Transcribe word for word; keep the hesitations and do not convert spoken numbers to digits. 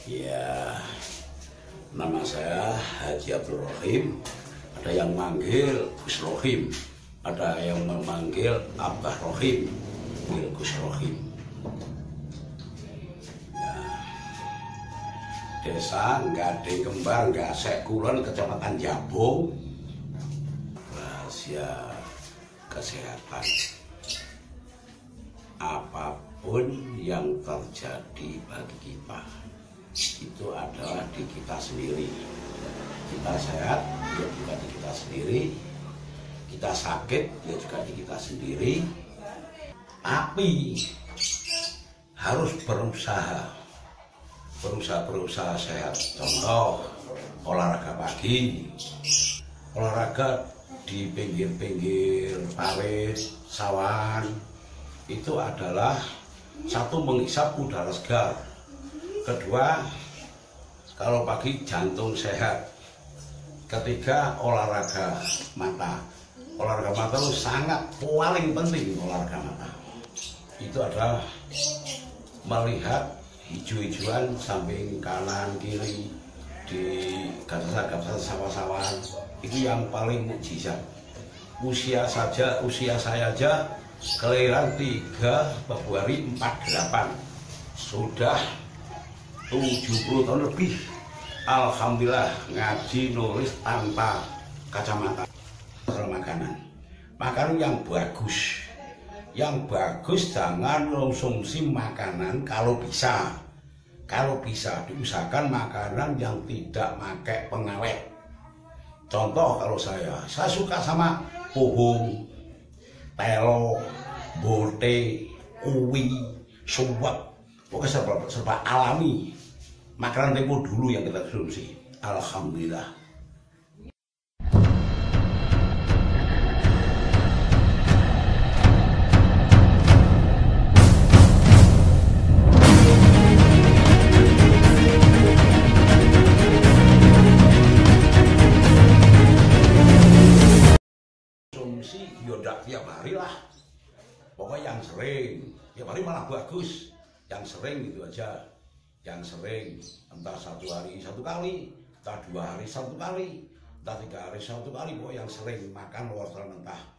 Ya, nama saya Haji Abdul Rohim. Ada yang manggil Gus Rohim, ada yang memanggil Abah Rohim, Gus Rohim. Ya, Desa Gading Kembar, Gasek Kulon, Kecamatan Jabung. Rahasia kesehatan. Apapun yang terjadi bagi kita, itu adalah di kita sendiri. Kita sehat, ya juga di kita sendiri. Kita sakit, ya juga di kita sendiri. Tapi harus berusaha, berusaha berusaha sehat. Contoh olahraga pagi, olahraga di pinggir-pinggir parit, sawan. Itu adalah satu, menghisap udara segar. Kedua, kalau pagi jantung sehat. Ketiga, olahraga mata. Olahraga mata itu sangat paling penting. Olahraga mata itu adalah melihat hijau-hijauan samping kanan kiri di gabasa-gabasa sawah-sawahan. Itu yang paling mukjizat. Usia saja, usia saya aja kelahiran tiga Februari empat delapan, sudah tujuh puluh tahun lebih. Alhamdulillah ngaji nulis tanpa kacamata. Makanan, makanan yang bagus, yang bagus. Jangan konsumsi makanan kalau bisa, kalau bisa diusahakan makanan yang tidak pakai pengawet. Contoh kalau saya, saya suka sama pohon, telo, bote, uwi, suwak, pokoknya serba, serba alami. Makanan tempo dulu yang kita konsumsi. Alhamdulillah. Konsumsi yodak tiap hari lah. Pokoknya yang sering, tiap hari malah bagus. Yang sering gitu aja. Yang sering, entah satu hari satu kali, entah dua hari satu kali, entah tiga hari satu kali. Pokoknya yang sering makan wortel mentah.